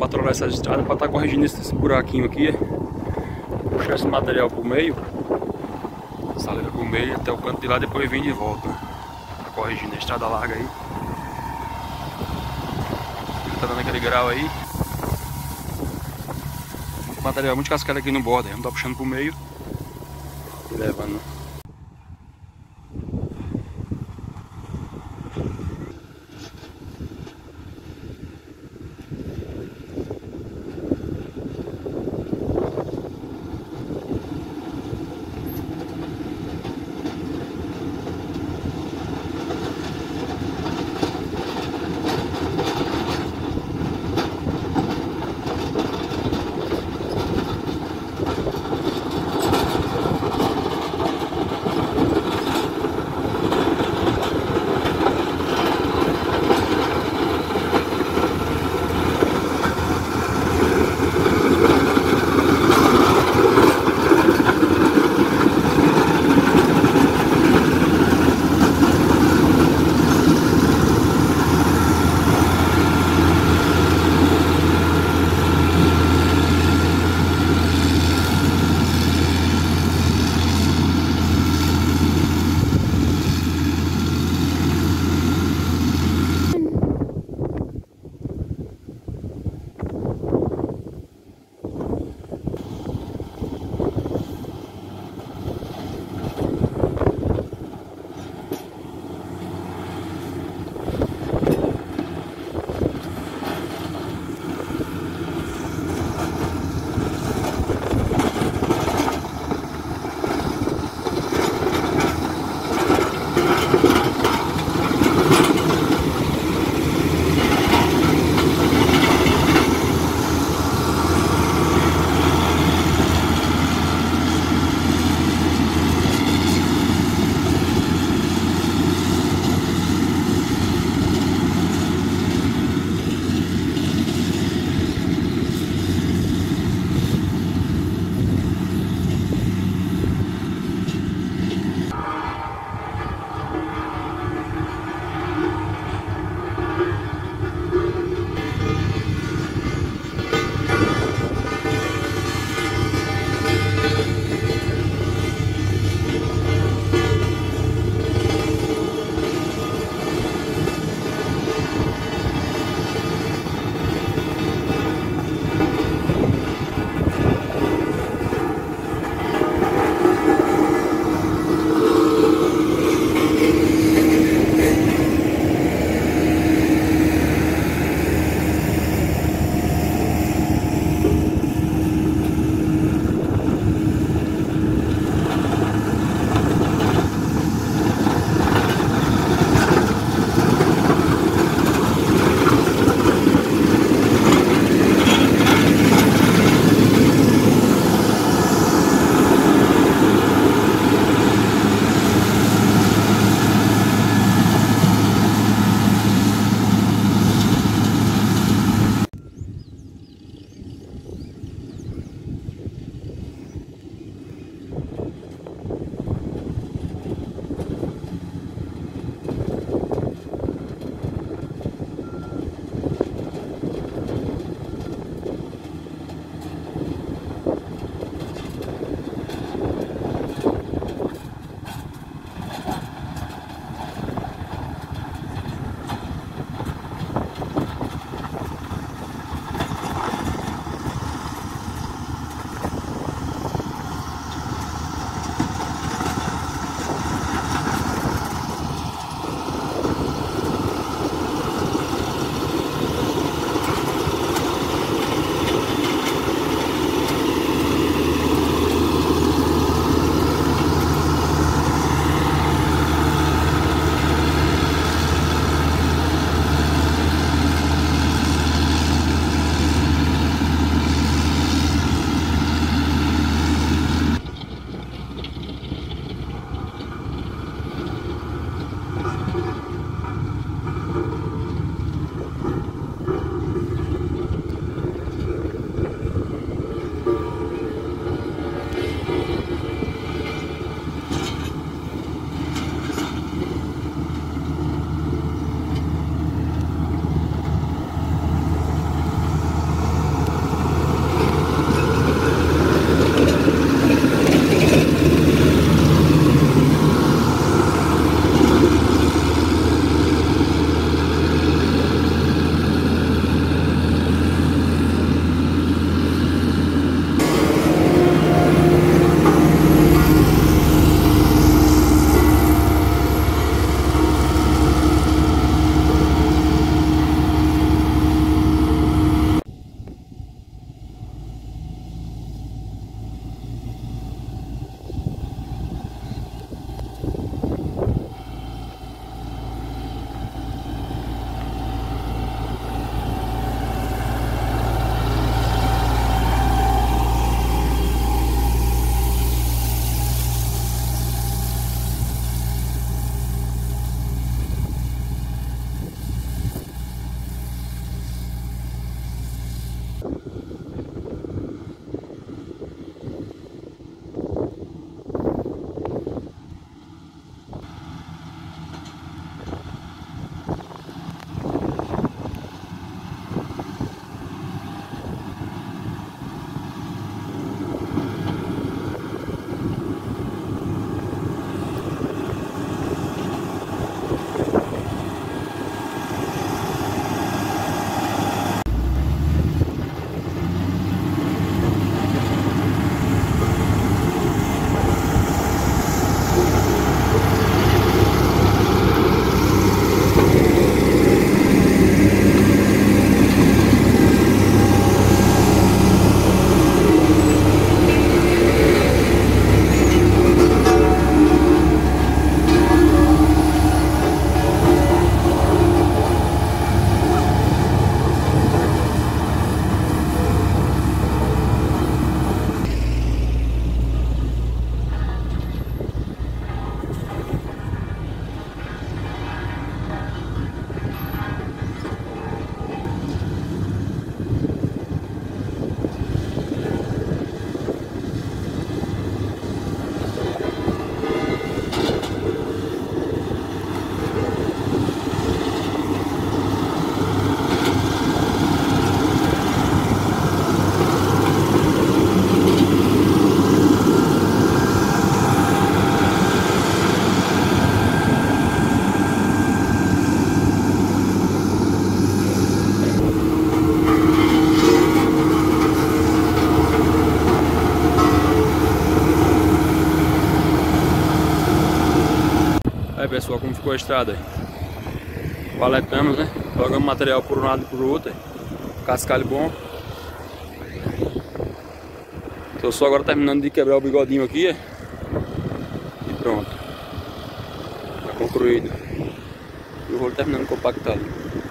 patrulhar essa estrada para estar corrigindo esse buraquinho aqui. Puxar esse material pro meio, salida pro meio até o canto de lá, depois vem de volta. Tá corrigindo a estrada larga aí. Tá dando aquele grau aí. O material é muito cascalho aqui no borda, vamos tá puxando pro meio e levando. Aí pessoal, como ficou a estrada aí. Paletamos, né? Jogamos material por um lado e por outro. Cascalho bom. Tô só agora terminando de quebrar o bigodinho aqui. E pronto. Tá concluído. E o rolo terminando compactado.